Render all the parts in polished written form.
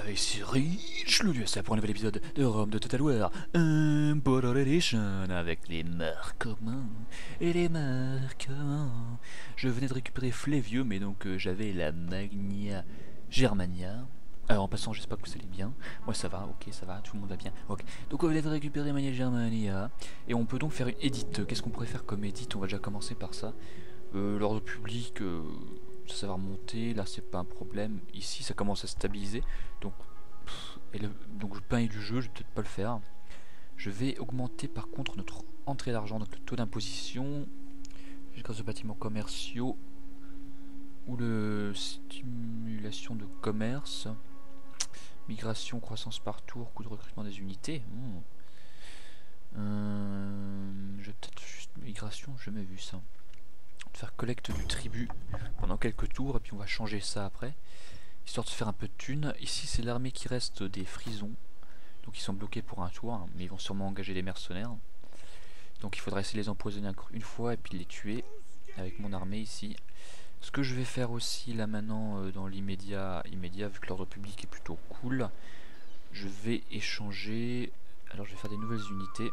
ici Rich, le USA pour un nouvel épisode de Rome de Total War, un Border Edition avec les marquements et les marquements. Je venais de récupérer Flavio, mais donc j'avais la Magnia Germania. Alors en passant, j'espère que vous allez bien. Moi ça va, ok, ça va, tout le monde va bien. Ok. Donc on va récupérer Magnia Germania et on peut donc faire une edit. Qu'est-ce qu'on pourrait faire comme edit? On va déjà commencer par ça. L'ordre public. Ça va remonter, là c'est pas un problème, ici ça commence à stabiliser, donc, donc le pain du jeu, je vais peut-être pas le faire. Je vais augmenter par contre notre entrée d'argent, donc le taux d'imposition, grâce aux bâtiments commerciaux, ou le stimulation de commerce, migration, croissance par tour, coût de recrutement des unités. Je vais peut-être juste migration, j'ai jamais vu ça. Faire collecte du tribut pendant quelques tours et puis on va changer ça après histoire de faire un peu de thunes. Ici c'est l'armée qui reste des frisons, donc ils sont bloqués pour un tour, hein, mais ils vont sûrement engager des mercenaires, donc il faudra essayer de les empoisonner encore une fois et puis les tuer avec mon armée ici. Ce que je vais faire aussi là maintenant dans l'immédiat vu que l'ordre public est plutôt cool, je vais échanger. Alors je vais faire des nouvelles unités.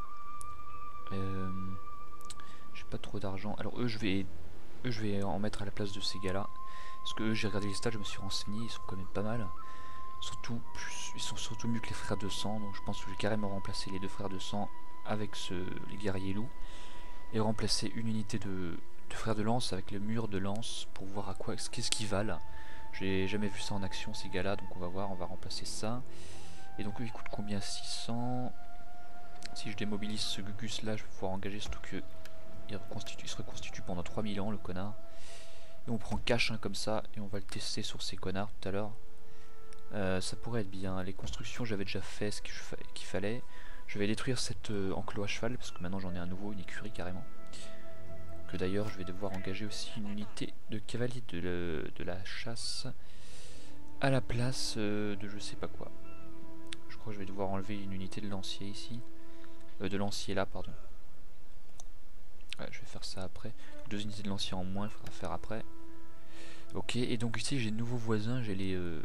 J'ai pas trop d'argent, alors eux je vais en mettre à la place de ces gars là, parce que j'ai regardé les stats, je me suis renseigné, ils sont quand même pas mal, surtout ils sont surtout mieux que les frères de sang, donc je pense que je vais carrément remplacer les deux frères de sang avec les guerriers loups et remplacer une unité de frères de lance avec le mur de lance pour voir à quoi qu'est-ce qu'ils valent. J'ai jamais vu ça en action ces gars là, donc on va voir, on va remplacer ça. Et donc eux ils coûtent combien? 600. Si je démobilise ce Gugus là, je vais pouvoir engager, surtout que il se reconstitue pendant 3000 ans le connard. Et on prend cash comme ça et on va le tester sur ces connards tout à l'heure. Ça pourrait être bien. Les constructions j'avais déjà fait ce qu'il fallait. Je vais détruire cet enclos à cheval parce que maintenant j'en ai un nouveau, une écurie carrément. Que d'ailleurs je vais devoir engager aussi une unité de cavalier de la chasse à la place de je sais pas quoi. Je crois que je vais devoir enlever une unité de lancier ici. De lancier là pardon. Ouais, je vais faire ça après. 2 unités de lancier en moins, il faudra faire après. Ok, et donc ici j'ai de nouveaux voisins, j'ai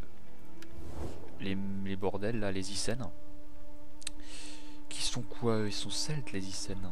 les bordels là, les Icènes. Qui sont quoi? Ils sont celtes les Icènes.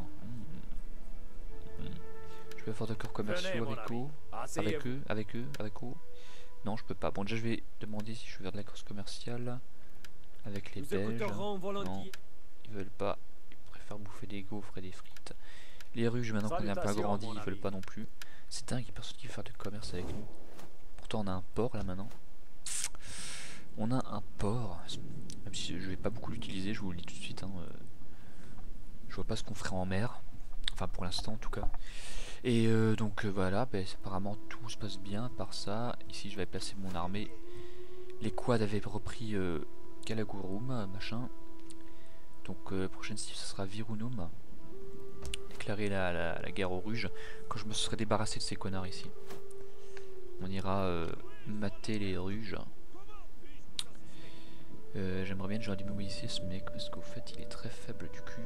Je peux faire d'accord commerciaux avec eux. Non, je peux pas. Bon, déjà je vais demander si je veux faire de la course commerciale avec les Belges. Non, ils veulent pas. Ils préfèrent bouffer des gaufres et des frites. Les ruges, maintenant qu'on est un peu agrandi, ils veulent pas non plus. C'est dingue, il n'y a personne qui veut faire du commerce avec nous. Pourtant on a un port là maintenant. On a un port, même si je vais pas beaucoup l'utiliser, je vous le dis tout de suite. Hein, je vois pas ce qu'on ferait en mer. Enfin pour l'instant en tout cas. Et donc voilà, apparemment tout se passe bien par ça. Ici je vais placer mon armée. Les quads avaient repris Kalagurum, machin. Donc prochaine cible ce sera Virunum. Déclarer la guerre aux ruges quand je me serai débarrassé de ces connards ici. On ira mater les ruges. J'aimerais bien, j'aurais dû mobiliser ce mec parce qu'au fait il est très faible du cul.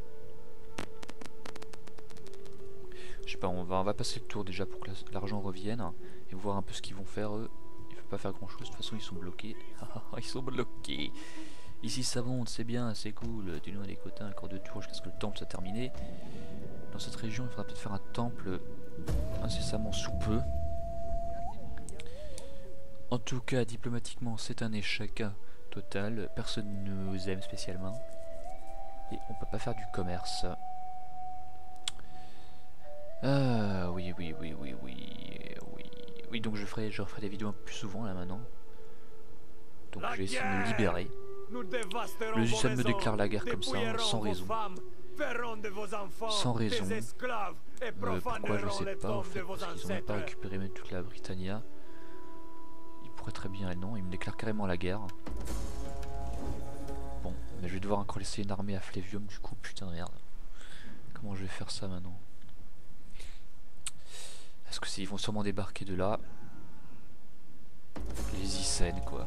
Je sais pas, on va passer le tour déjà pour que l'argent revienne et voir un peu ce qu'ils vont faire eux. Ils peuvent pas faire grand chose, de toute façon ils sont bloqués. Ils sont bloqués. Ici ça monte, c'est bien, c'est cool. Du loin des quotas, encore 2 tours jusqu'à ce que le temple soit terminé. Dans cette région, il faudra peut-être faire un temple incessamment sous peu. En tout cas, diplomatiquement, c'est un échec total. Personne ne nous aime spécialement. Et on peut pas faire du commerce. Oui, donc je ferai des vidéos un peu plus souvent là maintenant. Donc je vais essayer de me libérer. Le Zussel me déclare la guerre comme ça, sans raison. Sans raison. Pourquoi je sais pas, en fait, parce qu'ils ont même pas récupéré même toute la Britannia. Ils pourraient très bien, non, ils me déclarent carrément la guerre. Bon, mais je vais devoir encore laisser une armée à Flavium du coup, putain de merde. Comment je vais faire ça maintenant? Est-ce que ils vont sûrement débarquer de là? Les Icènes quoi.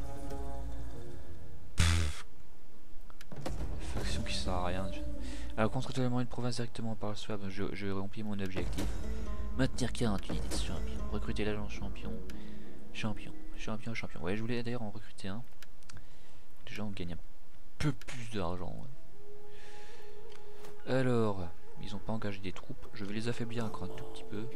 Faction qui sert à rien. Alors contre totalement une province directement par le swap, je remplis mon objectif. Maintenir 40 unités de champion. Recruter l'agent champion. Champion. Ouais, je voulais d'ailleurs en recruter un. déjà on gagne un peu plus d'argent. Ouais. Alors, ils ont pas engagé des troupes. Je vais les affaiblir encore un tout petit peu.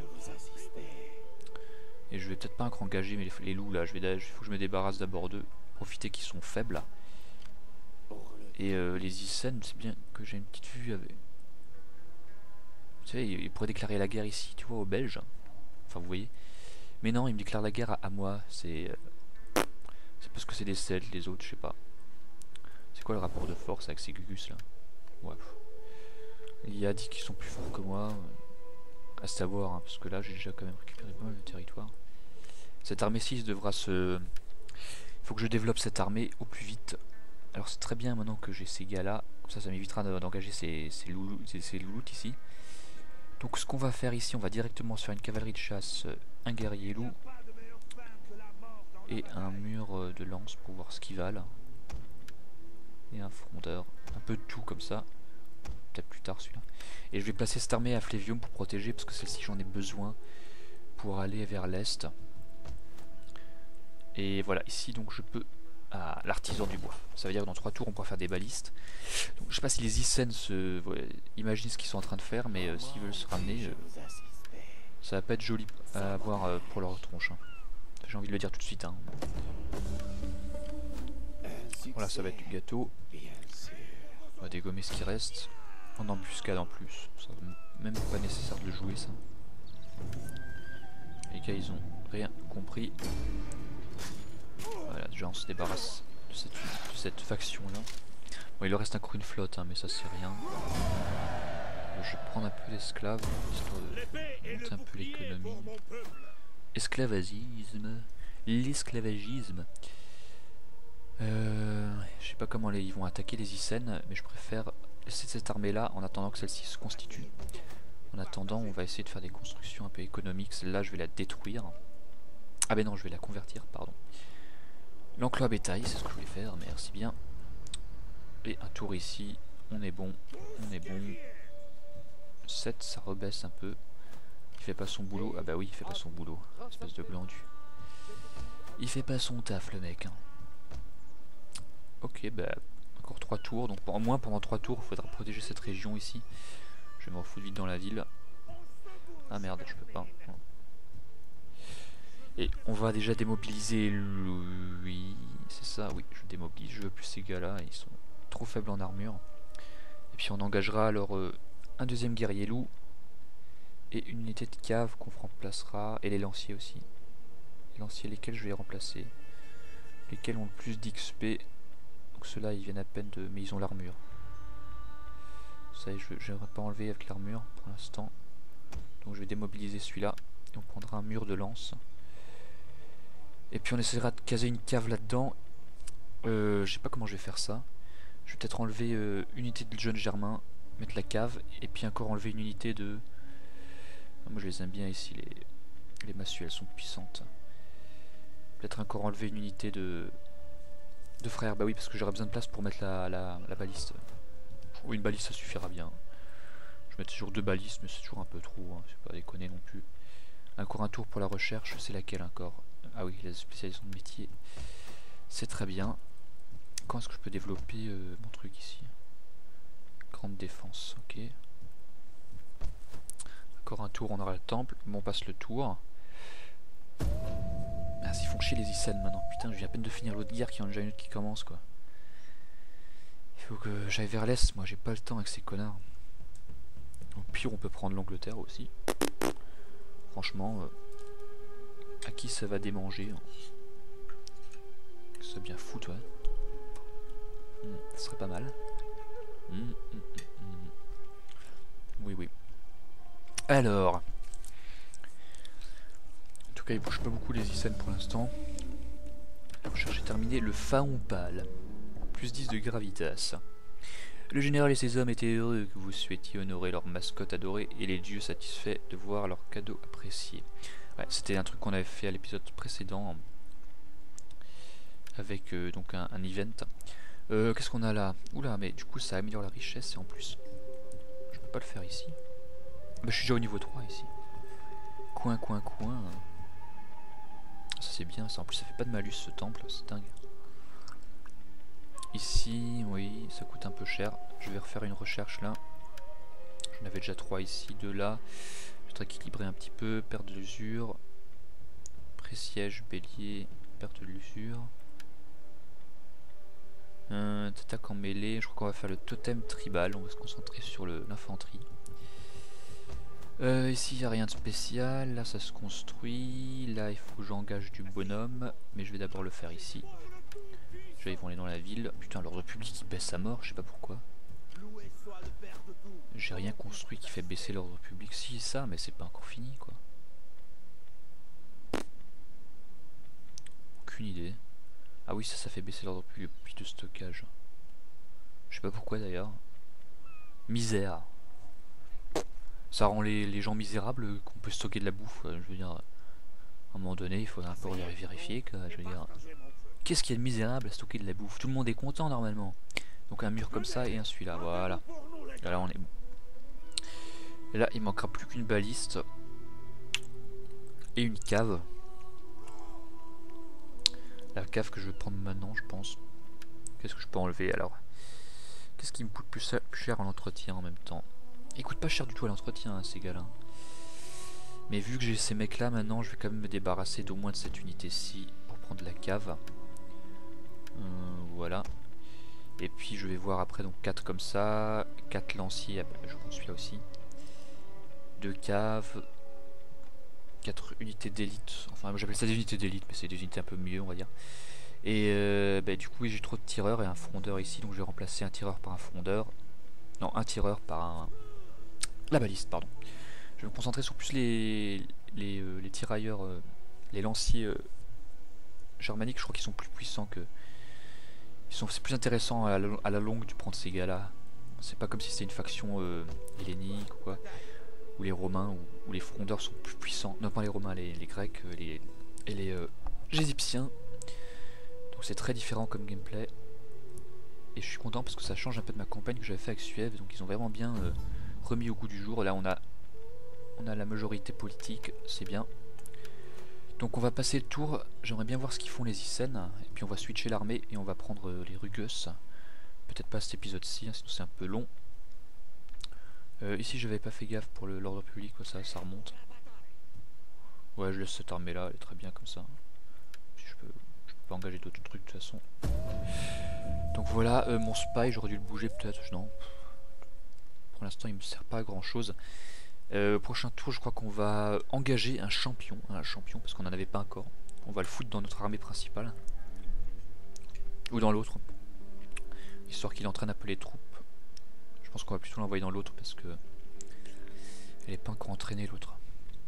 Et je vais peut-être pas encore engager mais les loups là. Il faut que je me débarrasse d'abord d'eux. Profiter qu'ils sont faibles. Et les Icènes, c'est bien que j'ai une petite vue avec. Vous savez, ils pourraient déclarer la guerre ici, tu vois, aux Belges. Enfin, vous voyez. Mais non, ils me déclarent la guerre à moi. C'est parce que c'est des Celtes, les autres, je sais pas. C'est quoi le rapport de force avec ces Gugus là? Ouais. Il y a dit qu'ils sont plus forts que moi. À savoir, hein, parce que là, j'ai déjà quand même récupéré pas mal de territoire. Cette armée 6 devra se... Il faut que je développe cette armée au plus vite. Alors c'est très bien maintenant que j'ai ces gars là. Comme ça m'évitera d'engager ces louloutes ici. Donc ce qu'on va faire ici, on va directement sur une cavalerie de chasse, un guerrier loup et un mur de lance pour voir ce qu'ils valent. Et un frondeur, un peu de tout comme ça. Peut-être plus tard celui-là. Et je vais placer cette armée à Flevium pour protéger, parce que celle-ci j'en ai besoin pour aller vers l'est. Et voilà, ici donc je peux... Ah, l'artisan du bois. Ça veut dire que dans 3 tours on pourra faire des balistes. Donc, je sais pas si les Icènes imaginent ce qu'ils sont en train de faire, mais s'ils veulent se ramener, ça va pas être joli à voir pour leur tronche. Hein. J'ai envie de le dire tout de suite. Hein. Voilà, ça va être du gâteau. On va dégommer ce qui reste. En embuscade en plus. Ça même pas nécessaire de le jouer ça. Les gars ils ont rien compris. Voilà, déjà on se débarrasse de cette faction là. Bon, il leur reste encore une flotte, hein, mais ça c'est rien. Je vais prendre un peu d'esclaves, histoire de monter un peu l'économie. Esclavagisme. L'esclavagisme. Je sais pas comment ils vont attaquer les Icènes, mais je préfère laisser cette armée là en attendant que celle-ci se constitue. En attendant, on va essayer de faire des constructions un peu économiques. Celle-là, je vais la détruire. Ah ben non, je vais la convertir, pardon. L'enclos à bétail, c'est ce que je voulais faire, merci bien. Et un tour ici, on est bon, on est bon. 7, ça rebaisse un peu. Il fait pas son boulot, ah bah oui, il fait pas son boulot, espèce de glandu. Il fait pas son taf le mec. Hein. Ok, bah encore 3 tours, donc au moins pendant 3 tours, il faudra protéger cette région ici. Je vais me refouler vite dans la ville. Ah merde, je peux pas. Et on va déjà démobiliser lui. C'est ça, oui, je démobilise. Je veux plus ces gars-là, ils sont trop faibles en armure. Et puis on engagera alors un deuxième guerrier loup. Et une unité de cave qu'on remplacera. Et les lanciers aussi. Les lanciers, lesquels je vais les remplacer. Lesquels ont le plus d'XP. Donc ceux-là, ils viennent à peine de... Mais ils ont l'armure. Ça, je n'aimerais pas enlever avec l'armure pour l'instant. Donc je vais démobiliser celui-là. Et on prendra un mur de lance. Et puis on essaiera de caser une cave là-dedans. Je sais pas comment je vais faire ça. Je vais peut-être enlever une unité de jeune germain, mettre la cave, et puis encore enlever une unité de... Moi je les aime bien ici, les massues, elles sont puissantes. Peut-être encore enlever une unité de frères. Bah oui, parce que j'aurai besoin de place pour mettre la baliste. Oh, une baliste ça suffira bien. Je mets toujours 2 balistes, mais c'est toujours un peu trop, hein. C'est pas déconner non plus. Encore un tour pour la recherche, c'est laquelle encore? Ah oui, la spécialisation de métier. C'est très bien. Quand est-ce que je peux développer mon truc ici? Grande défense, ok. Encore un tour, on aura le temple. Bon, on passe le tour. Ah, s'ils font chier les Icènes maintenant. Putain, je viens à peine de finir l'autre guerre qui en a déjà une autre qui commence, quoi. Il faut que j'aille vers l'Est, moi j'ai pas le temps avec ces connards. Au pire, on peut prendre l'Angleterre aussi. Franchement, à qui ça va démanger hein. Ça bien foutre, ouais. Ça serait pas mal. Oui, oui. Alors. En tout cas, ils bougent pas beaucoup les Icènes pour l'instant. La recherche est terminée. Le Pharaon pâle. Plus 10 de gravitas. Le général et ses hommes étaient heureux que vous souhaitiez honorer leur mascotte adorée et les dieux satisfaits de voir leur cadeau apprécié. Ouais, c'était un truc qu'on avait fait à l'épisode précédent avec donc un event. Qu'est-ce qu'on a là? Oula, mais du coup ça améliore la richesse et en plus je peux pas le faire ici. Bah, je suis déjà au niveau 3 ici. Coin. Ça c'est bien ça, en plus ça fait pas de malus ce temple, c'est dingue. Ici, oui, ça coûte un peu cher. Je vais refaire une recherche là. J'en avais déjà 3 ici, 2 là. Je vais équilibrer un petit peu. Perte de l'usure. Pré-siège, bélier, perte de l'usure. Attaque en mêlée. Je crois qu'on va faire le totem tribal. On va se concentrer sur l'infanterie. Ici il n'y a rien de spécial, là ça se construit, là il faut que j'engage du bonhomme, mais je vais d'abord le faire ici. Déjà ils vont aller dans la ville, putain l'ordre public il baisse à mort, je sais pas pourquoi. J'ai rien construit qui fait baisser l'ordre public, si ça, mais c'est pas encore fini quoi. Aucune idée. Ah oui ça fait baisser l'ordre public de stockage. Je sais pas pourquoi d'ailleurs. Misère. Ça rend les gens misérables qu'on peut stocker de la bouffe. Je veux dire, à un moment donné, il faut un peu vérifier. Je veux dire, qu'est-ce qu'il y a de misérable à stocker de la bouffe? Tout le monde est content normalement. Donc un mur comme ça et un celui-là. Voilà. Et là, on est bon. Et là, il manquera plus qu'une baliste et une cave. La cave que je vais prendre maintenant, je pense. Qu'est-ce que je peux enlever alors? Qu'est-ce qui me coûte plus cher en entretien en même temps? Il coûte pas cher du tout à l'entretien, hein, ces gars-là. Mais vu que j'ai ces mecs-là, maintenant, je vais quand même me débarrasser d'au moins de cette unité-ci pour prendre la cave. Voilà. Et puis, je vais voir après, donc 4 comme ça. 4 lanciers, je prends celui-là aussi. 2 caves. 4 unités d'élite. Enfin, j'appelle ça des unités d'élite, mais c'est des unités un peu mieux, on va dire. Et du coup, oui, j'ai trop de tireurs et un frondeur ici, donc je vais remplacer un tireur par un frondeur. Non, un tireur par un... La baliste, pardon. Je vais me concentrer sur plus les tirailleurs, les lanciers germaniques. Je crois qu'ils sont plus puissants que... C'est plus intéressant à la longue de prendre ces gars-là. C'est pas comme si c'était une faction hellénique ou quoi. Ou les Romains, ou les frondeurs sont plus puissants. Non, pas les Romains, les Grecs et les Égyptiens. Donc c'est très différent comme gameplay. Et je suis content parce que ça change un peu de ma campagne que j'avais fait avec Suède. Donc ils ont vraiment bien remis au goût du jour. Là on a la majorité politique, c'est bien. Donc on va passer le tour. J'aimerais bien voir ce qu'ils font les Icènes. Et puis on va switcher l'armée et on va prendre les Rugus. Peut-être pas cet épisode-ci, hein, sinon c'est un peu long. Ici j'avais pas fait gaffe pour l'ordre public, quoi, ça remonte. Ouais, je laisse cette armée là, elle est très bien comme ça. Puis je peux pas engager d'autres trucs de toute façon. Donc voilà, mon spy, j'aurais dû le bouger peut-être, non. Pour l'instant il me sert pas à grand chose. Prochain tour, je crois qu'on va engager un champion parce qu'on n'en avait pas encore. On va le foutre dans notre armée principale. Ou dans l'autre. Histoire qu'il entraîne un peu les troupes. Je pense qu'on va plutôt l'envoyer dans l'autre parce que elle n'est pas encore entraînée l'autre.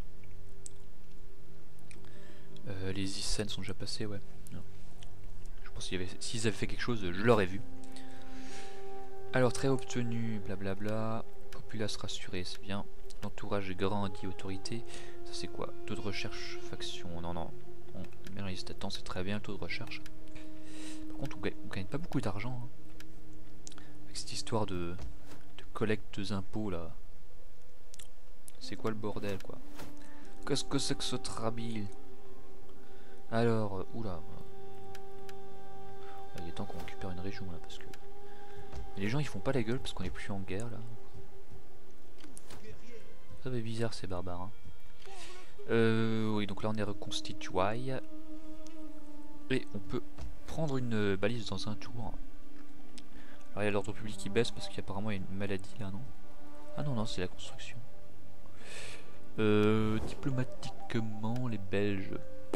Les Icènes sont déjà passés, ouais. Non. Je pense s'ils avaient fait quelque chose, je l'aurais vu. Alors, très obtenu, blablabla. Populace rassurée, c'est bien. L'entourage grandit, autorité. Ça c'est quoi? Taux de recherche, faction. Non, non. Mérite attends, c'est très bien le taux de recherche. Par contre, on gagne pas beaucoup d'argent. Hein. Avec cette histoire de collecte d'impôts là. C'est quoi le bordel quoi? Qu'est-ce que c'est que ce trabile? Alors, oula. Il est temps qu'on récupère une région là parce que. Et les gens ils font pas la gueule parce qu'on est plus en guerre là. Ça fait bizarre ces barbares. Hein. Oui, donc là on est reconstitué. Et on peut prendre une balise dans un tour. Alors il y a l'ordre public qui baisse parce qu'apparemment il y a une maladie là, non? Ah non, non, c'est la construction. Diplomatiquement, les Belges.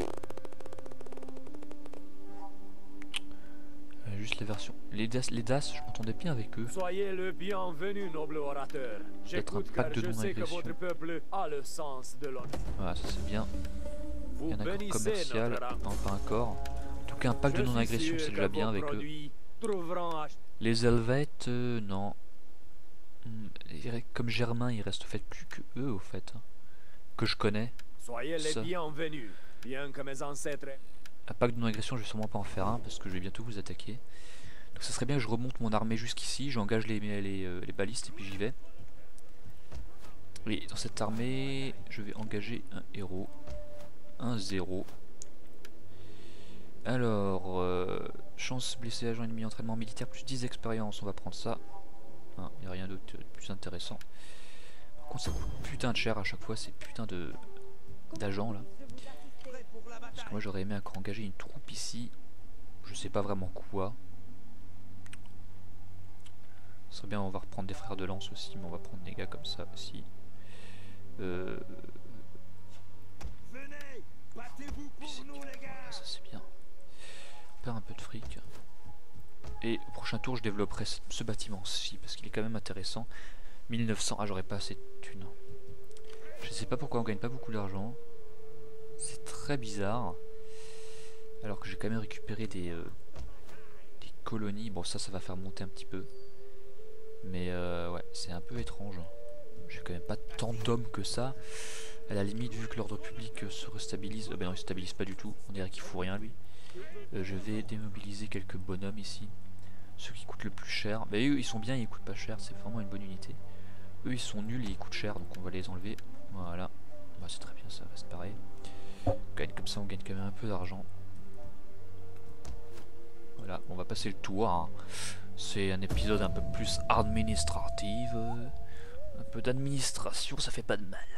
Juste la version. Les DAS, je m'entendais bien avec eux. Soyez le bienvenu, noble orateur. J'écoute car je sais que votre peuple a le sens de l'honneur. Voilà, ça c'est bien. Il y a un accord commercial. Non, pas encore. En tout cas, un pacte de non-agression, c'est déjà bien avec eux. Les Helvètes, non. Comme Germain, il reste fait plus que eux, au fait. Que je connais. Soyez les bienvenus, bien que mes ancêtres. Un pacte de non-agression, je vais sûrement pas en faire un parce que je vais bientôt vous attaquer. Donc ça serait bien que je remonte mon armée jusqu'ici, j'engage les balistes et puis j'y vais. Oui, dans cette armée, je vais engager un héros. Un 0. Alors, chance blessé agent ennemi, entraînement militaire, plus 10 expérience, on va prendre ça. Il n'y a rien d'autre de plus intéressant. Par contre, ça coûte putain de cher à chaque fois, ces putains d'agents là. Parce que moi j'aurais aimé engager une troupe ici. Je sais pas vraiment quoi. Ce serait bien, on va reprendre des frères de lance aussi, mais on va prendre des gars comme ça aussi. Ça c'est bien. On perd un peu de fric. Et au prochain tour je développerai ce bâtiment-ci parce qu'il est quand même intéressant. 1900, ah j'aurais pas assez de thunes. Je sais pas pourquoi on gagne pas beaucoup d'argent. C'est très bizarre. Alors que j'ai quand même récupéré des colonies. Bon ça va faire monter un petit peu. Mais ouais, c'est un peu étrange. J'ai quand même pas tant d'hommes que ça. À la limite, vu que l'ordre public se restabilise, ben non il se stabilise pas du tout. On dirait qu'il fout rien lui. Je vais démobiliser quelques bonhommes ici. Ceux qui coûtent le plus cher. Ben eux ils sont bien, ils coûtent pas cher, c'est vraiment une bonne unité. Eux ils sont nuls et ils coûtent cher, donc on va les enlever. Voilà. Bah, c'est très bien, ça reste pareil. Comme ça on gagne quand même un peu d'argent. Voilà, on va passer le tour. Hein. C'est un épisode un peu plus administratif. Un peu d'administration, ça fait pas de mal.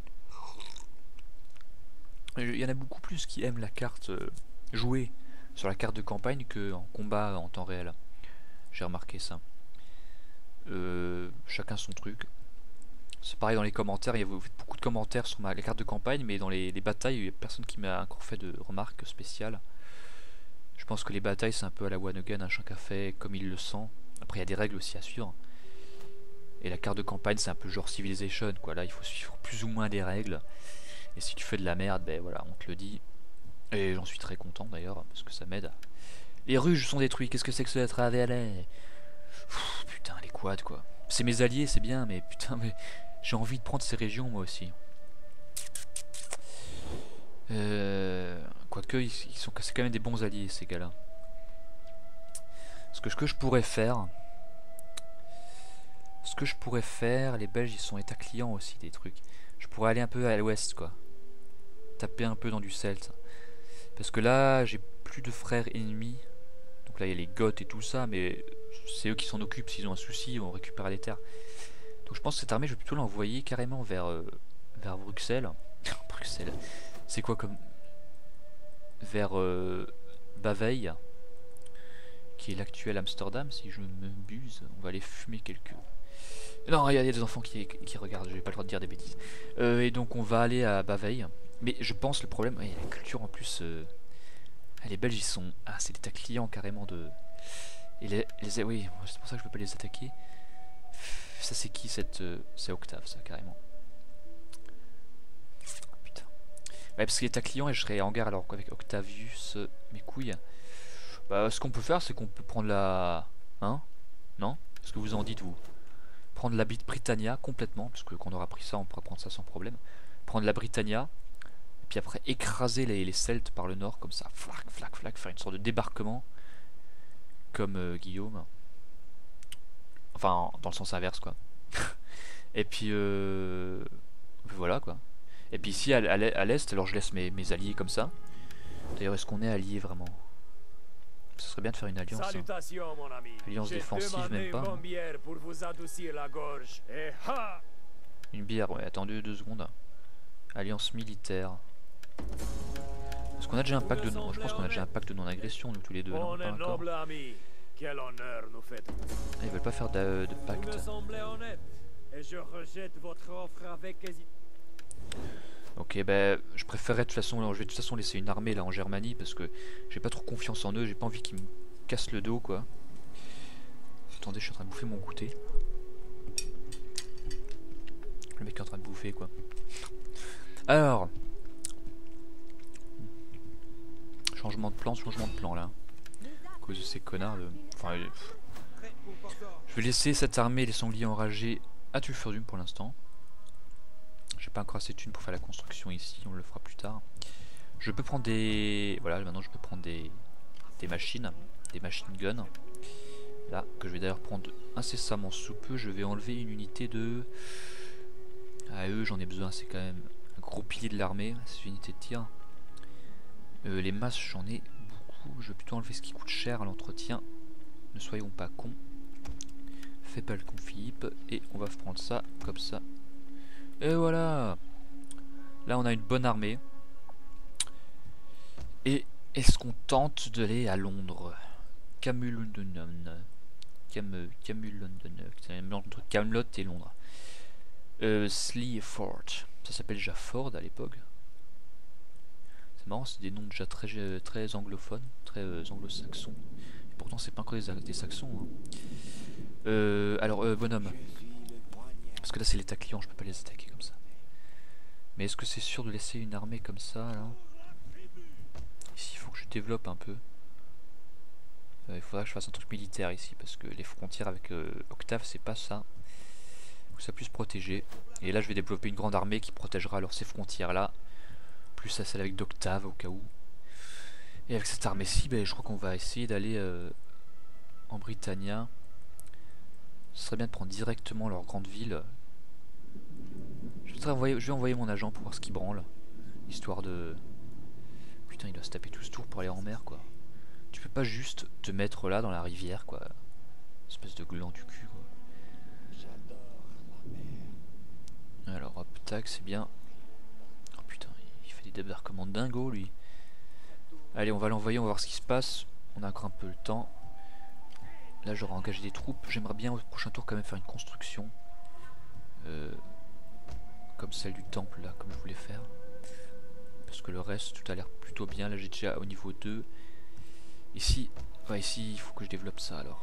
Il y en a beaucoup plus qui aiment la carte jouer sur la carte de campagne que en combat en temps réel. J'ai remarqué ça. Chacun son truc. C'est pareil dans les commentaires, vous faites beaucoup de commentaires sur les cartes de campagne, mais dans les batailles, il n'y a personne qui m'a encore fait de remarques spéciales. Je pense que les batailles c'est un peu à la one again, chacun fait comme il le sent. Après il y a des règles aussi à suivre. Et la carte de campagne c'est un peu genre Civilization quoi, là il faut suivre plus ou moins des règles. Et si tu fais de la merde, ben voilà, on te le dit. Et j'en suis très content d'ailleurs, parce que ça m'aide. Les ruges sont détruits, qu'est-ce que c'est que ce travers? Putain les quads quoi. C'est mes alliés, c'est bien, mais putain mais j'ai envie de prendre ces régions moi aussi. Quoique c'est quand même des bons alliés ces gars-là. Ce que je pourrais faire, les Belges ils sont état client aussi des trucs. Je pourrais aller un peu à l'ouest quoi, taper un peu dans du celte. Parce que là j'ai plus de frères ennemis. Donc là il y a les Goths et tout ça, mais c'est eux qui s'en occupent. S'ils ont un souci on récupère les terres. Donc je pense que cette armée je vais plutôt l'envoyer carrément vers Bruxelles. Bruxelles, c'est quoi comme... vers Bavay, qui est l'actuel Amsterdam si je me buse. On va aller fumer quelques... Non, il y a des enfants qui regardent, j'ai pas le droit de dire des bêtises. Et donc on va aller à Bavay. Mais je pense le problème, ouais, la culture en plus... les Belges ils sont... Ah c'est l'état client carrément de... Et oui, c'est pour ça que je peux pas les attaquer. Ça c'est qui cette... c'est Octave ça carrément. Putain. Ouais parce qu'il est à client et je serai en guerre alors avec Octavius, mes couilles. Bah ce qu'on peut faire c'est qu'on peut prendre la... Hein? Non? Qu'est-ce que vous en dites vous? Prendre la Britannia complètement, parce que quand on aura pris ça on pourra prendre ça sans problème. Prendre la Britannia, et puis après écraser les Celtes par le nord comme ça, flac flac flac, faire une sorte de débarquement comme Guillaume. Enfin dans le sens inverse quoi. Et puis voilà quoi. Et puis ici à l'est, alors je laisse mes alliés comme ça. D'ailleurs est-ce qu'on est alliés vraiment? Ce serait bien de faire une alliance. Salutations, mon ami. Alliance défensive même pas. Une bière pour vous adoucir la gorge. Et ha! Une bière, ouais, attendez 2 secondes. Alliance militaire. Est-ce qu'on a déjà un pacte de non? Je pense qu'on a déjà un pacte de non-agression nous tous les deux. Non, pas encore. Quel honneur nous faites. Ah, ils veulent pas faire de pacte. Vous me semblez honnête et je rejette votre offre avec hésitation. Ok, bah je préférerais de toute façon, je vais de toute façon laisser une armée là en Germanie parce que j'ai pas trop confiance en eux, j'ai pas envie qu'ils me cassent le dos quoi. Attendez, je suis en train de bouffer mon goûter. Le mec est en train de bouffer quoi. Alors, changement de plan là. À cause de ces connards de... Enfin, je vais laisser cette armée, les sangliers enragés à Tufferdum pour l'instant. J'ai pas encore assez de thunes pour faire la construction ici, on le fera plus tard. Je peux prendre des... Voilà, maintenant je peux prendre des machines, des machine guns. Là, que je vais d'ailleurs prendre incessamment sous peu. Je vais enlever une unité de... Ah eux, j'en ai besoin, c'est quand même un gros pilier de l'armée, ces unités de tir. Les masses, j'en ai beaucoup. je vais plutôt enlever ce qui coûte cher à l'entretien. Ne soyons pas cons. Fais pas le con Philippe. Et on va prendre ça comme ça. Et voilà. Là on a une bonne armée. Et est-ce qu'on tente d'aller à Londres? Camulondon. Camulondon. C'est un mélange entre Camelot et Londres. Sleaford. Ça s'appelle déjà Ford à l'époque. C'est marrant, c'est des noms déjà très anglophones, très anglo-saxons. Et pourtant c'est pas encore des saxons. Hein. Alors bonhomme. Parce que là c'est l'état client, je peux pas les attaquer comme ça. Mais est-ce que c'est sûr de laisser une armée comme ça là? Ici il faut que je développe un peu. Il faudra que je fasse un truc militaire ici parce que les frontières avec Octave c'est pas ça. Il faut que ça puisse protéger. Et là je vais développer une grande armée qui protégera alors ces frontières là. Plus à celle avec d'Octave au cas où. Et avec cette armée-ci, ben, je crois qu'on va essayer d'aller en Britannia. Ce serait bien de prendre directement leur grande ville. Je vais envoyer mon agent pour voir ce qu'il branle. Histoire de... Putain, il doit se taper tout ce tour pour aller en mer, quoi. Tu peux pas juste te mettre là dans la rivière, quoi. Espèce de gland du cul, quoi. Alors, hop, tac, c'est bien. Oh putain, il fait des débarquements de dingo, lui. Allez, on va l'envoyer, on va voir ce qui se passe. On a encore un peu le temps. Là, j'aurai engagé des troupes. J'aimerais bien au prochain tour quand même faire une construction. Comme celle du temple, là, comme je voulais faire. Parce que le reste, tout a l'air plutôt bien. Là, j'ai déjà au niveau 2. Ici, ouais, ici, il faut que je développe ça, alors.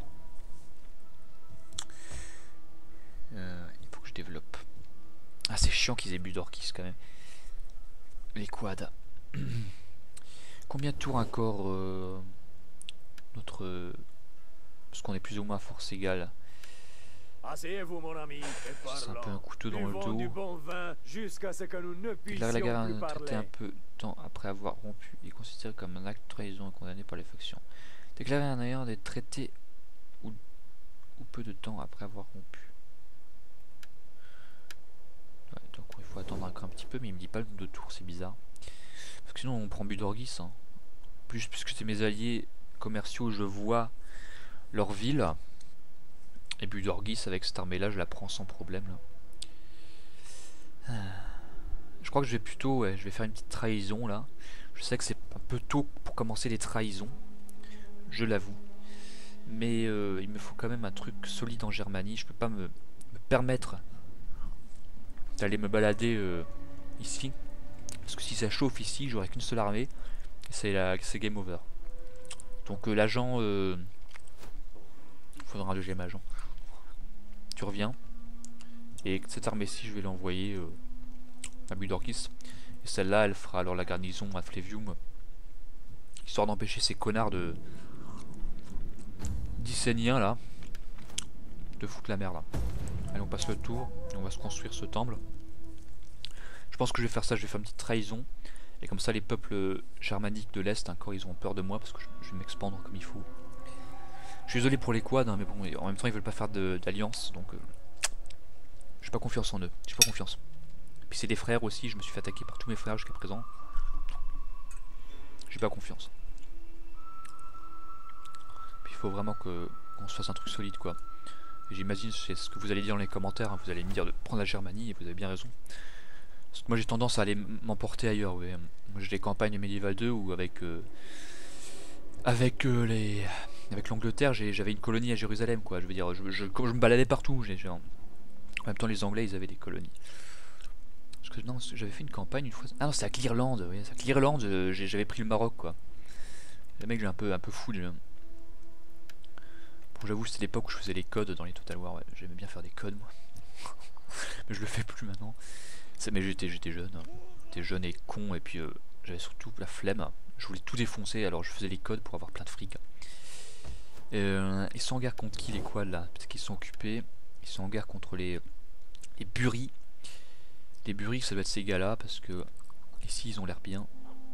Il faut que je développe. Ah, c'est chiant qu'ils aient Budorkis, quand même. Les quads. Combien de tours encore notre... parce qu'on est plus ou moins à force égale. Asseyez-vous, mon ami, et C'est un peu un couteau dans le dos. du bon vin jusqu'à ce que nous ne puissions La guerre plus a traité parler. un peu de temps après avoir rompu. Il est considéré comme un acte de trahison et condamné par les factions. Déclarer un ailleurs des traités ou peu de temps après avoir rompu. Ouais, donc il faut attendre un petit peu, mais il me dit pas le nombre de tours, c'est bizarre. Parce que sinon on prend Budorgis. Hein. Plus puisque c'est mes alliés commerciaux, je vois leur ville. Et Budorgis avec cette armée là, je la prends sans problème. Là. Je crois que je vais plutôt, ouais, je vais faire une petite trahison là. Je sais que c'est un peu tôt pour commencer les trahisons, je l'avoue. Mais il me faut quand même un truc solide en Germanie. Je peux pas me permettre d'aller me balader ici. Parce que si ça chauffe ici, j'aurai qu'une seule armée. C'est game over. Donc l'agent... faudra un deuxième agent. Tu reviens. Et cette armée-ci, je vais l'envoyer à Budorgis. Et celle-là, elle fera alors la garnison à Flevium. Histoire d'empêcher ces connards de... d'Icéniens, là. De foutre la merde. Allez, on passe le tour. Et on va se construire ce temple. Je pense que je vais faire ça. Je vais faire une petite trahison. Et comme ça, les peuples germaniques de l'Est, encore, ils auront peur de moi. Parce que je vais m'expandre comme il faut. Je suis désolé pour les quads, hein, mais bon, en même temps ils veulent pas faire d'alliance, donc j'ai pas confiance en eux, j'ai pas confiance. Puis c'est des frères aussi, je me suis fait attaquer par tous mes frères jusqu'à présent. J'ai pas confiance. Puis il faut vraiment qu'on se fasse un truc solide, quoi. J'imagine c'est ce que vous allez dire dans les commentaires, hein, vous allez me dire de prendre la Germanie, et vous avez bien raison. Parce que moi j'ai tendance à aller m'emporter ailleurs, ouais. Moi j'ai des campagnes médiévales 2 où avec l'Angleterre, j'avais une colonie à Jérusalem, quoi. Je veux dire, je me baladais partout. En même temps, les Anglais, ils avaient des colonies. Parce que non, j'avais fait une campagne une fois. Ah non, c'est avec l'Irlande. Oui, c'est avec l'Irlande. J'avais pris le Maroc, quoi. Le mec, j'ai un peu fou. Bon, j'avoue, c'était l'époque où je faisais les codes dans les Total War. Ouais. J'aimais bien faire des codes, moi. Mais je le fais plus maintenant. Mais j'étais jeune. Hein. J'étais jeune et con, et puis j'avais surtout la flemme. Je voulais tout défoncer, alors je faisais les codes pour avoir plein de fric. Ils sont en guerre contre qui, les quads là? Peut-être qu'ils sont occupés. Ils sont en guerre contre les buris. Les buris, ça doit être ces gars là, parce que ici ils ont l'air bien.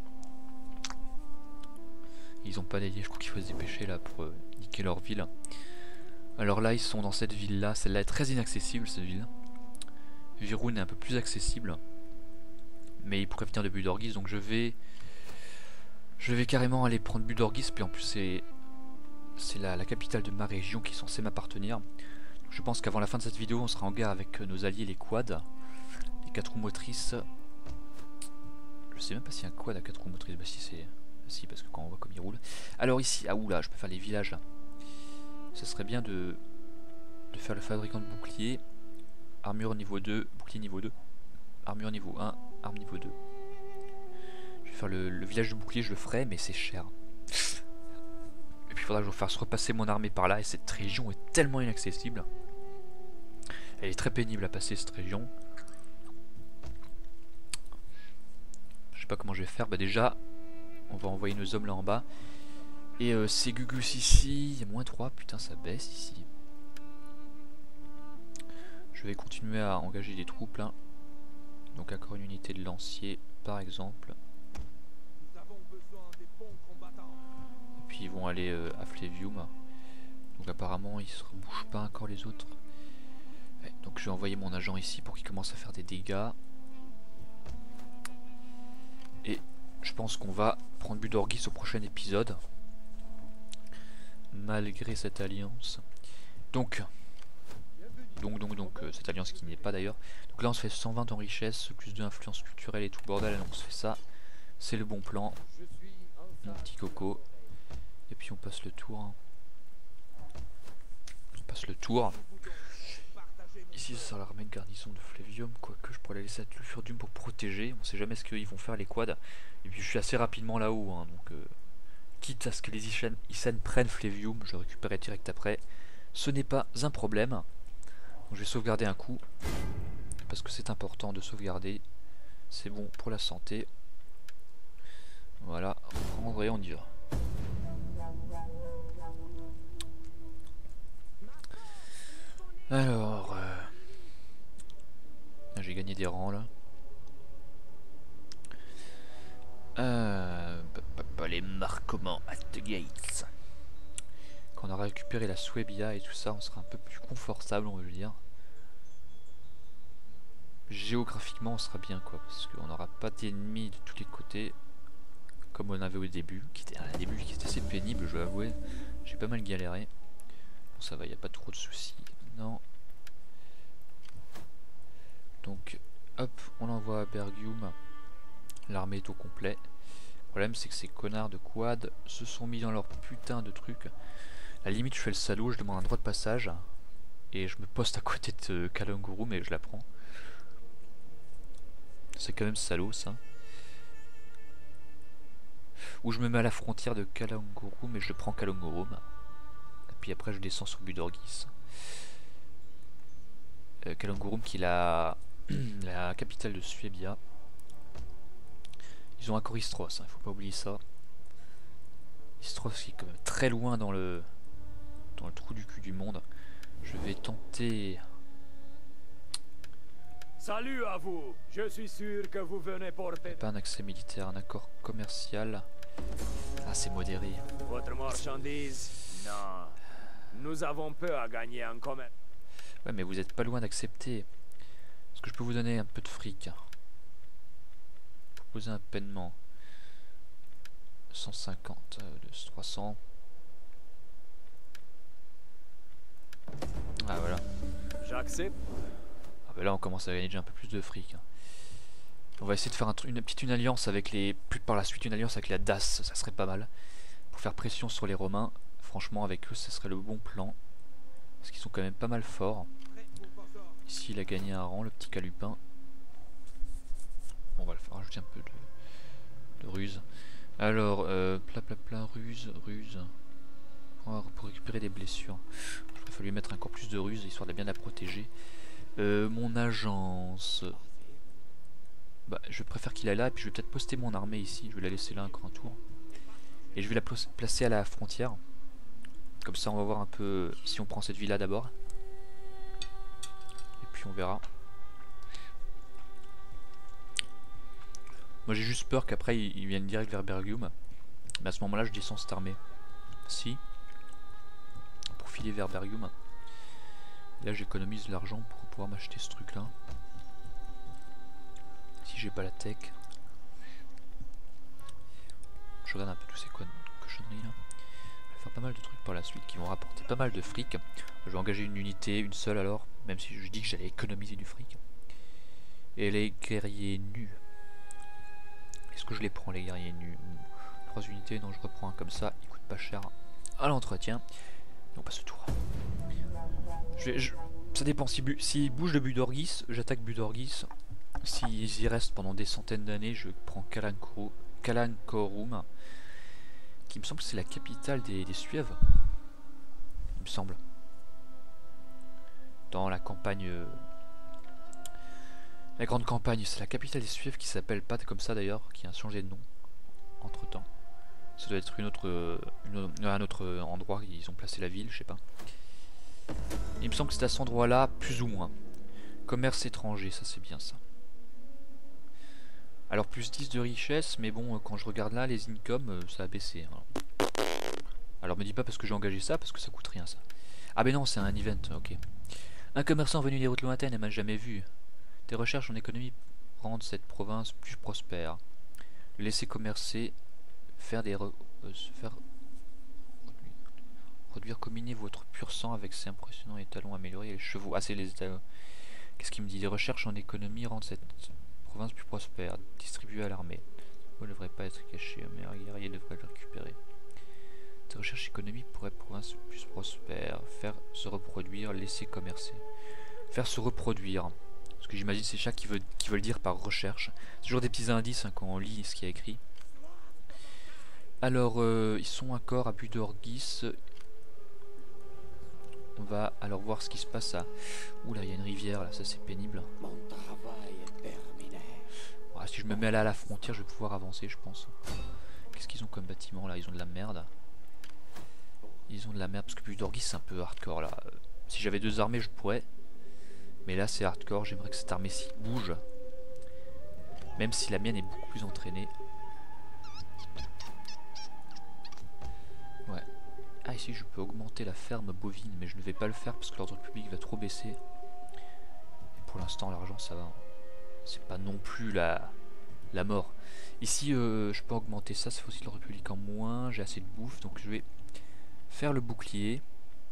Ils ont pas d'alliés, je crois qu'il faut se dépêcher là pour niquer leur ville. Alors là, ils sont dans cette ville là. Celle-là est très inaccessible, cette ville. Viroun est un peu plus accessible. Mais ils pourraient venir de Budorgis, donc je vais Je vais carrément aller prendre Budorgis, puis en plus c'est la capitale de ma région qui est censée m'appartenir. Je pense qu'avant la fin de cette vidéo, on sera en guerre avec nos alliés les quads, les 4 roues motrices. Je sais même pas s'il y a un quad à 4 roues motrices. Bah si, c'est... Si, parce que quand on voit comme il roule. Alors ici, ah oula, je peux faire les villages là. Ça serait bien de faire le fabricant de bouclier. Armure niveau 2, bouclier niveau 2. Armure niveau 1, arme niveau 2. Je vais faire le village de bouclier, je le ferai, mais c'est cher. Et puis il faudra que je fasse repasser mon armée par là. Et cette région est tellement inaccessible. Elle est très pénible à passer cette région. Je sais pas comment je vais faire. Bah déjà, on va envoyer nos hommes là en bas. Et c'est Gugus ici. Il y a moins 3. Putain, ça baisse ici. Je vais continuer à engager des troupes là. Donc encore une unité de lanciers par exemple. Et puis ils vont aller à Flevium. Donc apparemment ils se rebougent pas encore les autres. Ouais, donc je vais envoyer mon agent ici pour qu'il commence à faire des dégâts. Et je pense qu'on va prendre Budorgis au prochain épisode. Malgré cette alliance. Donc cette alliance qui n'est pas d'ailleurs. Donc là on se fait 120 en richesse, plus de influence culturelle et tout bordel, on se fait ça. C'est le bon plan. Mon petit coco. Et puis on passe le tour. Hein. On passe le tour. Ici ça sera l'armée de garnison de Flevium, quoique je pourrais la laisser à Tlufurdum pour protéger. On sait jamais ce qu'ils vont faire les quads. Et puis je suis assez rapidement là-haut, hein, donc quitte à ce que les Isen prennent Flevium, je récupérerai direct après. Ce n'est pas un problème. Donc, je vais sauvegarder un coup. Parce que c'est important de sauvegarder. C'est bon pour la santé. Voilà, reprendre et on y va. Alors, j'ai gagné des rangs là. Les marquements at the gates. Quand on aura récupéré la Suebia et tout ça, on sera un peu plus confortable, on veut dire. Géographiquement, on sera bien quoi, parce qu'on n'aura pas d'ennemis de tous les côtés, comme on avait au début, qui était un début qui était assez pénible, je dois avouer. J'ai pas mal galéré. Bon, ça va, il n'y a pas trop de soucis. Non. Donc, hop, on l'envoie à Bergium. L'armée est au complet. Le problème, c'est que ces connards de quad se sont mis dans leur putain de truc. À la limite, je fais le salaud, je demande un droit de passage. Et je me poste à côté de Kalanguru, mais je la prends. C'est quand même salaud, ça. Ou je me mets à la frontière de Kalanguru, mais je prends Kalanguru. Et puis après, je descends sur Budorgis. Kalanguru qui est la capitale de Suebia. Ils ont un Koristros, hein, faut pas oublier ça. Istros qui est quand même très loin dans le trou du cul du monde. Je vais tenter... Salut à vous. Je suis sûr que vous venez porter... Pas un accès militaire, un accord commercial. Ah, c'est modéré. Votre marchandise? Non. Nous avons peu à gagner en commerce. Ouais, mais vous êtes pas loin d'accepter. Est-ce que je peux vous donner un peu de fric? Proposer un paiement. 150, 300. Ah voilà. J'accepte. Ah bah là on commence à gagner déjà un peu plus de fric. On va essayer de faire une alliance avec les... par la suite une alliance avec la DAS, ça serait pas mal. Pour faire pression sur les Romains. Franchement avec eux ce serait le bon plan. Parce qu'ils sont quand même pas mal forts. Ici il a gagné un rang, le petit Calupin. Bon, on va le faire rajouter un peu de ruse. Alors, ruse. Pour récupérer des blessures. Il va lui mettre encore plus de ruse, histoire de bien la protéger. Mon agence... Bah, je préfère qu'il aille là, et puis je vais peut-être poster mon armée ici. Je vais la laisser là encore un tour. Et je vais la placer à la frontière. Comme ça, on va voir un peu si on prend cette ville-là d'abord. Et puis on verra. Moi j'ai juste peur qu'après ils viennent direct vers Bergium. Mais à ce moment là je descends cette armée. Si. Pour filer vers Bergium. Là j'économise de l'argent pour pouvoir m'acheter ce truc là. Si j'ai pas la tech. je regarde un peu tous ces cochonneries là. Je vais faire pas mal de trucs par la suite qui vont rapporter pas mal de fric. Je vais engager une unité, une seule alors, même si je dis que j'allais économiser du fric. Et les guerriers nus. Est-ce que je les prends les guerriers nus? 3 unités, non je reprends un comme ça, il coûte pas cher à l'entretien. Et on passe le tour. Ça dépend, s'ils bougent de Budorgis, j'attaque Budorgis. S'ils y restent pendant des centaines d'années, je prends Kalankorum, qui me semble que c'est la capitale des Suèves. Il me semble. Dans la campagne... la grande campagne, c'est la capitale des Suèves qui s'appelle pas comme ça d'ailleurs, qui a changé de nom entre temps. Ça doit être un autre endroit, ils ont placé la ville, je sais pas. Il me semble que c'est à cet endroit là, plus ou moins. Commerce étranger, ça c'est bien ça. Alors plus 10 de richesse, mais bon, quand je regarde là, les incomes, ça a baissé. Alors me dis pas parce que j'ai engagé ça, parce que ça coûte rien ça. Ah ben non, c'est un event, ok. Un commerçant venu des routes lointaines, elle m'a jamais vu. Tes recherches en économie rendent cette province plus prospère. Le laisser commercer, produire, combiner votre pur sang avec ces impressionnants étalons améliorés et les chevaux. Ah, c'est les étalons. Qu'est-ce qu'il me dit? Les recherches en économie rendent cette province plus prospère. Distribuer à l'armée. Vous ne devrait pas être caché, mais un guerrier devrait le récupérer. Tes recherches économiques pour être province plus prospère. Faire se reproduire, laisser commercer. Faire se reproduire. Ce que j'imagine c'est ça qui veulent dire par recherche. C'est toujours des petits indices hein, quand on lit ce qu'il y a écrit. Alors, ils sont encore à Budorgis. On va alors voir ce qui se passe à... Oula, il y a une rivière là, ça c'est pénible. Mon travail est terminé. Ah, si je me mets là à la frontière, je vais pouvoir avancer, je pense. Qu'est-ce qu'ils ont comme bâtiment là? Ils ont de la merde. Ils ont de la merde, parce que Budorgis c'est un peu hardcore là. Si j'avais 2 armées, je pourrais. Mais là c'est hardcore, j'aimerais que cette armée-ci bouge. Même si la mienne est beaucoup plus entraînée. Ouais. Ah ici je peux augmenter la ferme bovine, mais je ne vais pas le faire parce que l'ordre public va trop baisser. Et pour l'instant l'argent ça va. C'est pas non plus la mort. Ici je peux augmenter ça, ça fait aussi l'ordre public en moins. J'ai assez de bouffe donc je vais faire le bouclier.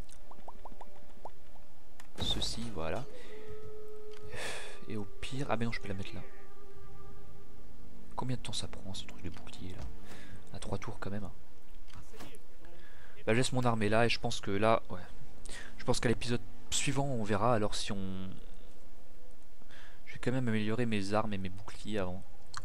Ceci, voilà. Et au pire... Ah ben non je peux la mettre là. Combien de temps ça prend ce truc de bouclier là? À 3 tours quand même. Bah, je laisse mon armée là et je pense que là, ouais. Je pense qu'à l'épisode suivant on verra alors si on... Je vais quand même améliorer mes armes et mes boucliers avant.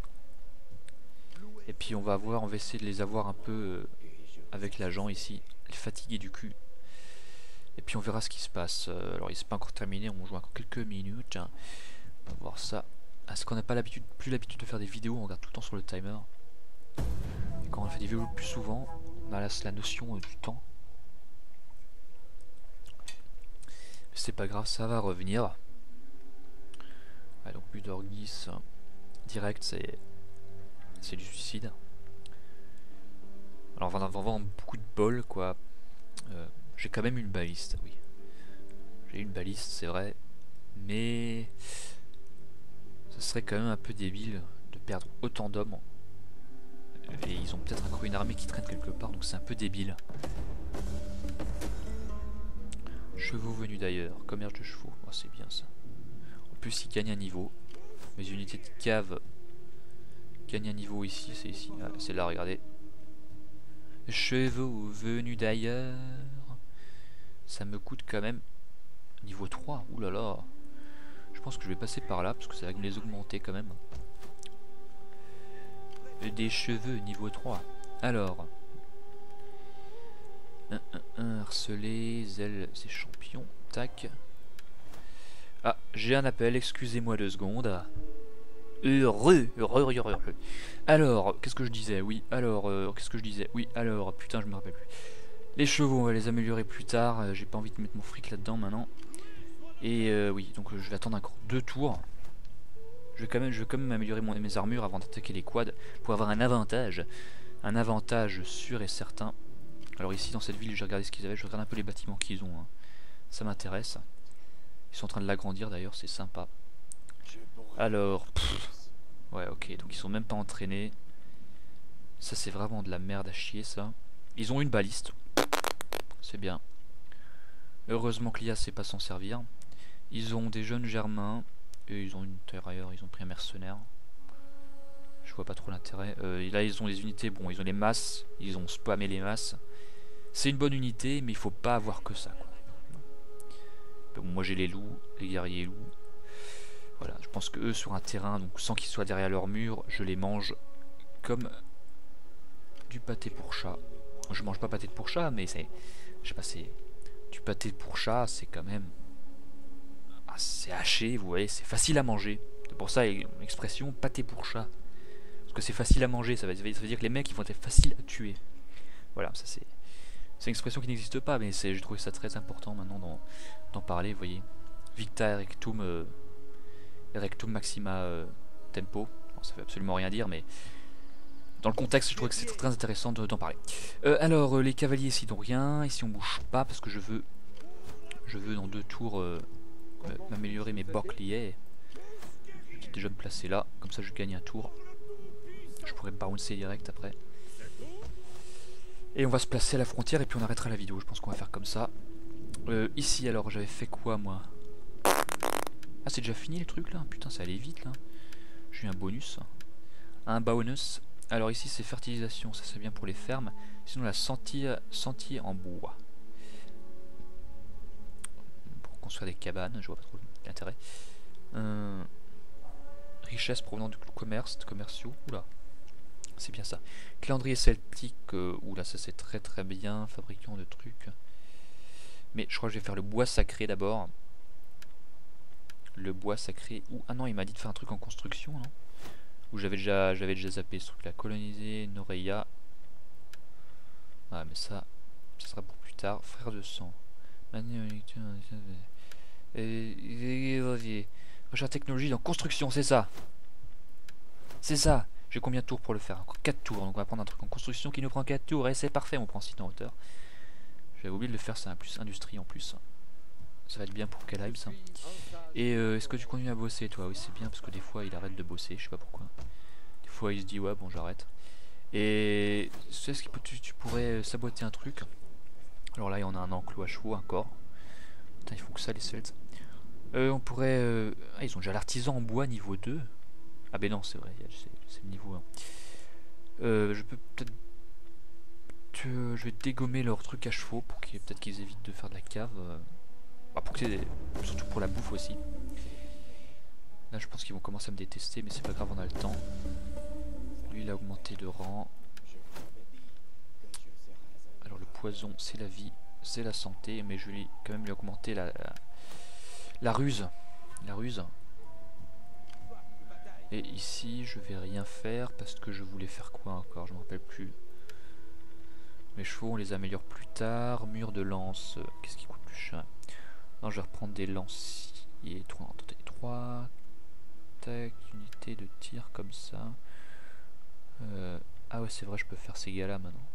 Et puis on va essayer de les avoir un peu avec l'agent ici. Les fatiguer du cul. Et puis on verra ce qui se passe. Alors il s'est pas encore terminé, on joue encore quelques minutes. Hein. On va voir ça. Est-ce qu'on n'a pas plus l'habitude de faire des vidéos, on regarde tout le temps sur le timer. Et quand on fait des vidéos plus souvent, on a la notion du temps. Mais c'est pas grave, ça va revenir. Ouais, donc Budorgis direct, c'est du suicide. Alors on va avoir beaucoup de bol quoi. J'ai quand même une baliste, oui. J'ai une baliste, c'est vrai. Mais ce serait quand même un peu débile de perdre autant d'hommes. Et ils ont peut-être encore une armée qui traîne quelque part, donc c'est un peu débile. Chevaux venus d'ailleurs, commerce de chevaux, oh, c'est bien ça. En plus ils gagnent un niveau. Mes unités de cave gagnent un niveau ici, c'est ici. Ah, c'est là, regardez. Chevaux venus d'ailleurs. Ça me coûte quand même niveau 3, oulala. Je pense que je vais passer par là parce que ça va me les augmenter quand même. Des cheveux niveau 3. Alors, harceler, zèle, c'est champion. Tac. Ah, j'ai un appel, excusez-moi 2 secondes. Heureux. Alors, qu'est-ce que je disais? Oui, alors, qu'est-ce que je disais? Oui, alors, putain, je me rappelle plus. Les chevaux, on va les améliorer plus tard. J'ai pas envie de mettre mon fric là-dedans maintenant. Et oui, donc je vais attendre encore 2 tours. Je vais quand même améliorer mes armures avant d'attaquer les quads pour avoir un avantage. Un avantage sûr et certain. Alors ici dans cette ville, j'ai regardé ce qu'ils avaient. Je regarde un peu les bâtiments qu'ils ont. Hein. Ça m'intéresse. Ils sont en train de l'agrandir d'ailleurs, c'est sympa. Alors, ouais, ok, donc ils sont même pas entraînés. Ça c'est vraiment de la merde à chier ça. Ils ont une baliste. C'est bien. Heureusement que l'IA sait pas s'en servir. Ils ont des jeunes germains. Et ils ont une terre ailleurs, ils ont pris un mercenaire. Je vois pas trop l'intérêt. Là ils ont les unités, bon ils ont les masses. Ils ont spammé les masses. C'est une bonne unité mais il faut pas avoir que ça quoi. Bon, moi j'ai les loups, les guerriers loups. Voilà, je pense que eux sur un terrain, donc sans qu'ils soient derrière leur mur, je les mange comme du pâté pour chat. Je mange pas pâté pour chat, mais c'est, je sais pas, c'est du pâté pour chat, c'est quand même, c'est haché, vous voyez, c'est facile à manger. C'est pour ça l'expression pâté pour chat, parce que c'est facile à manger, ça veut dire que les mecs ils vont être faciles à tuer. Voilà, ça c'est une expression qui n'existe pas, mais je trouve ça très important maintenant d'en parler, vous voyez. Victa erectum maxima tempo. Bon, ça veut absolument rien dire, mais dans le contexte, je trouve que c'est très intéressant d'en parler. Alors, les cavaliers ici n'ont rien. Ici, on bouge pas parce que je veux dans 2 tours m'améliorer mes boucliers. Je vais déjà me placer là, comme ça je gagne un tour. Je pourrais bouncer direct après. Et on va se placer à la frontière et puis on arrêtera la vidéo. Je pense qu'on va faire comme ça. Ici, alors, j'avais fait quoi moi? Ah, c'est déjà fini les trucs là? Putain, ça allait vite là. J'ai eu un bonus. Un bonus. Alors ici c'est fertilisation, ça c'est bien pour les fermes. Sinon la sentier en bois. Pour construire des cabanes, je vois pas trop l'intérêt. Richesse provenant du commerce, commerciaux. Oula, c'est bien ça. Calendrier celtique, oula ça c'est très très bien. Fabricant de trucs. Mais je crois que je vais faire le bois sacré d'abord. Le bois sacré. Ah non, il m'a dit de faire un truc en construction, non? Ou j'avais déjà zappé ce truc là. Coloniser Noreia. Ah mais ça sera pour plus tard. Frère de sang. Recherche technologie dans construction, c'est ça. C'est ça. J'ai combien de tours pour le faire? Encore 4 tours. Donc on va prendre un truc en construction qui nous prend 4 tours. Et c'est parfait, on prend site en hauteur. J'avais oublié de le faire, c'est un plus industrie en plus. Ça va être bien pour Calheim ça. Et est-ce que tu continues à bosser toi? Oui c'est bien parce que des fois il arrête de bosser, je sais pas pourquoi. Des fois il se dit ouais bon j'arrête. Et est-ce que tu pourrais saboter un truc? Alors là il y en a un enclos à chevaux encore. Putain ils font que ça les Celtes. On pourrait... Ah ils ont déjà l'artisan en bois niveau 2. Ah ben non c'est vrai, c'est le niveau 1. Je peux peut-être... Je vais dégommer leur truc à chevaux pour qu'ils peut-être qu'ils évitent de faire de la cave. Surtout pour la bouffe aussi. Là je pense qu'ils vont commencer à me détester mais c'est pas grave, on a le temps. Lui il a augmenté de rang. Alors le poison c'est la vie, c'est la santé, mais je vais quand même lui augmenter la ruse. La ruse. Et ici je vais rien faire parce que je voulais faire quoi encore, je me rappelle plus. Mes chevaux on les améliore plus tard. Mur de lance, qu'est-ce qui coûte plus cher? Non, je vais reprendre des lanciers. 3 tac, unité de tir comme ça. Ah ouais c'est vrai, je peux faire ces gars là maintenant.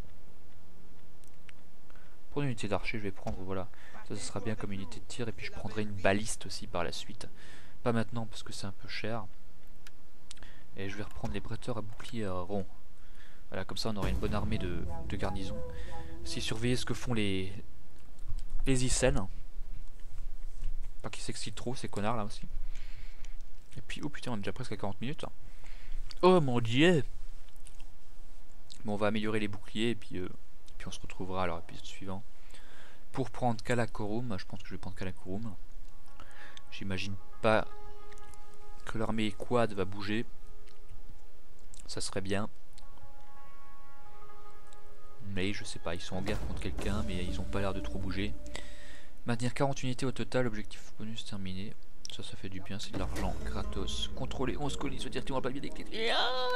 Pour une unité d'archer je vais prendre, voilà, ça sera bien comme unité de tir. Et puis je prendrai une baliste aussi par la suite. Pas maintenant parce que c'est un peu cher. Et je vais reprendre les bretteurs à bouclier rond. Voilà, comme ça on aura une bonne armée de garnison. Si surveiller ce que font les Icènes. Pas qu'ils s'excitent trop ces connards là aussi. Et puis oh putain on est déjà presque à 40 minutes. Oh mon dieu. Bon on va améliorer les boucliers et puis on se retrouvera à l'épisode suivant. Pour prendre Karakorum, je pense que je vais prendre Karakorum. J'imagine pas que l'armée quad va bouger. Ça serait bien. Mais je sais pas, ils sont en guerre contre quelqu'un mais ils ont pas l'air de trop bouger. Maintenir 40 unités au total, objectif bonus terminé. Ça fait du bien, c'est de l'argent gratos. Contrôler 11 colonies, se dire tu n'auras pas bien des clés.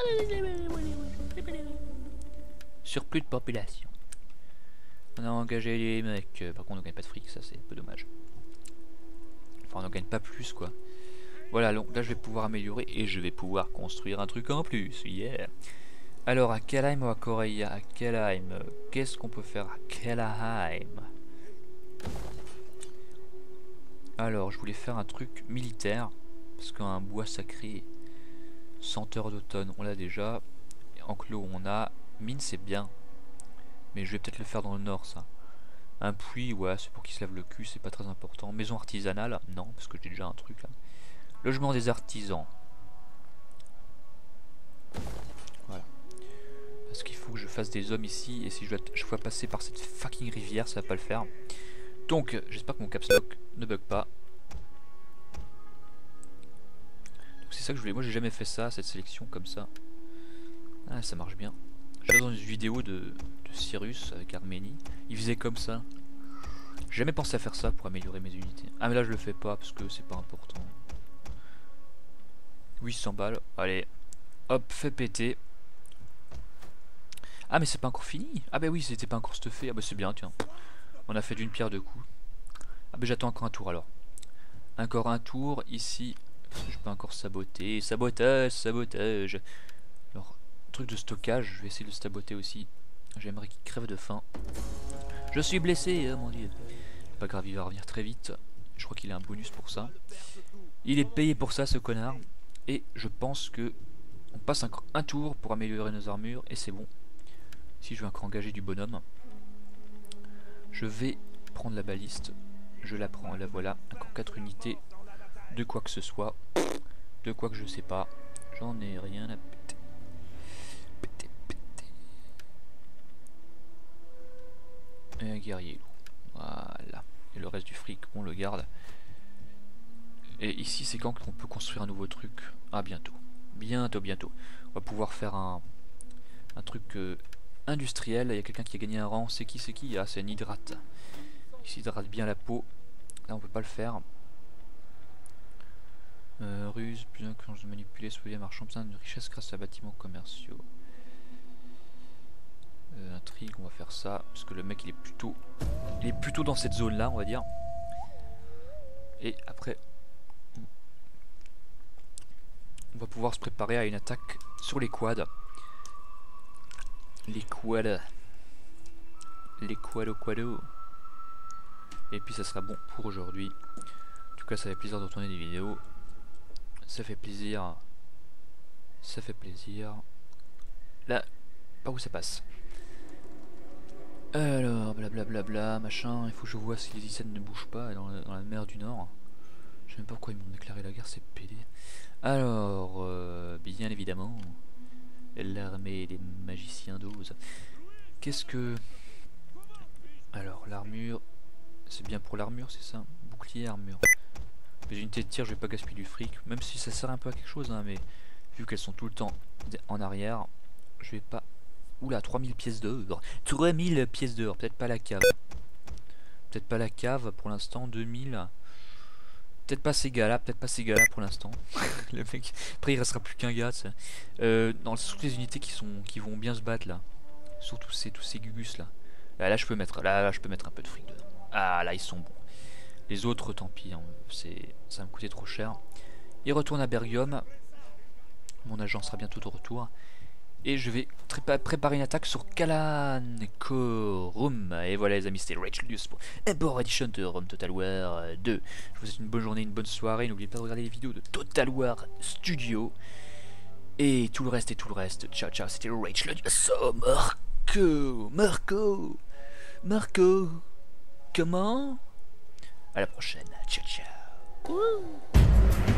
Surplus de population. On a engagé les mecs. Par contre on ne gagne pas de fric, ça c'est un peu dommage. Enfin on ne gagne pas plus quoi. Voilà, donc là je vais pouvoir améliorer et je vais pouvoir construire un truc en plus. Yeah. Alors à Calheim ou à Coreia? À Calheim, qu'est-ce qu'on peut faire à Calheim? Alors je voulais faire un truc militaire. Parce qu'un bois sacré, senteur d'automne on l'a déjà. Enclos on a. Mine c'est bien. Mais je vais peut-être le faire dans le nord ça. Un puits, ouais, c'est pour qu'il se lave le cul, c'est pas très important. Maison artisanale, non, parce que j'ai déjà un truc là. Logement des artisans. Voilà. Parce qu'il faut que je fasse des hommes ici. Et si je dois passer par cette fucking rivière, ça va pas le faire. Donc, j'espère que mon caps lock ne bug pas. Donc c'est ça que je voulais. Moi j'ai jamais fait ça, cette sélection comme ça. Ah, ça marche bien. J'étais dans une vidéo de Cyrus avec Arménie. Il faisait comme ça. J'ai jamais pensé à faire ça pour améliorer mes unités. Ah mais là je le fais pas parce que c'est pas important. 800 balles. Allez. Hop, fait péter. Ah mais c'est pas encore fini. Ah bah oui, c'était pas encore stuffé. Ah bah c'est bien, tiens. On a fait d'une pierre deux coups. Ah bah j'attends encore un tour alors. Encore un tour ici. Je peux encore saboter. Sabotage, sabotage. Alors, truc de stockage, je vais essayer de le saboter aussi. J'aimerais qu'il crève de faim. Je suis blessé, oh mon dieu. Pas grave, il va revenir très vite. Je crois qu'il a un bonus pour ça. Il est payé pour ça, ce connard. Et je pense que on passe encore un tour pour améliorer nos armures. Et c'est bon. Si je veux encore engager du bonhomme. Je vais prendre la baliste. Je la prends, la voilà. Encore 4 unités. De quoi que ce soit. De quoi que je sais pas. J'en ai rien à péter. Et un guerrier loup. Voilà. Et le reste du fric, on le garde. Et ici, c'est quand qu'on peut construire un nouveau truc? Ah, bientôt. Bientôt, bientôt. On va pouvoir faire un truc industriel. Il y a quelqu'un qui a gagné un rang. C'est qui? C'est qui? Ah, c'est un hydrate. Il s'hydrate bien la peau. Là, on peut pas le faire. Ruse, plus d'inclusion de manipuler, soyez marchand, besoin de richesse grâce à bâtiments commerciaux. Intrigue, on va faire ça, parce que le mec il est plutôt dans cette zone là, on va dire. Et après, on va pouvoir se préparer à une attaque sur les quads. Les quads. Les quados. Et puis ça sera bon pour aujourd'hui. En tout cas, ça fait plaisir de retourner des vidéos. Ça fait plaisir. Ça fait plaisir. Là, par où ça passe? Alors, blablabla, machin. Il faut que je vois si les Icènes ne bougent pas dans la mer du Nord. Je sais même pas pourquoi ils m'ont déclaré la guerre, c'est pédé. Alors, bien évidemment, l'armée des magiciens d'Oz. Qu'est-ce que... Alors, l'armure... C'est bien pour l'armure, c'est ça? Bouclier, armure. Les unités de tir, je vais pas gaspiller du fric, même si ça sert un peu à quelque chose, hein, mais vu qu'elles sont tout le temps en arrière, je vais pas... Oula, 3000 pièces d'or. 3000 pièces d'or, peut-être pas la cave. Peut-être pas la cave pour l'instant, 2000. Peut-être pas ces gars-là, pour l'instant. Le mec, après il restera plus qu'un gars, ça. Dans toutes les unités qui vont bien se battre là. Surtout tous ces gugus là. Là je peux mettre un peu de fric dedans. Ah là ils sont bons. Les autres tant pis, hein, ça va me coûter trop cher. Il retourne à Bergium. Mon agent sera bientôt de retour. Et je vais préparer une attaque sur Kalankorum. Et voilà les amis, c'était Rachelius pour Emperor Edition de Rome Total War 2. Je vous souhaite une bonne journée, une bonne soirée. N'oubliez pas de regarder les vidéos de Total War Studio. Et tout le reste, Ciao, ciao, c'était Rachelius. Oh, Marco. Comment? À la prochaine. Ciao, ciao.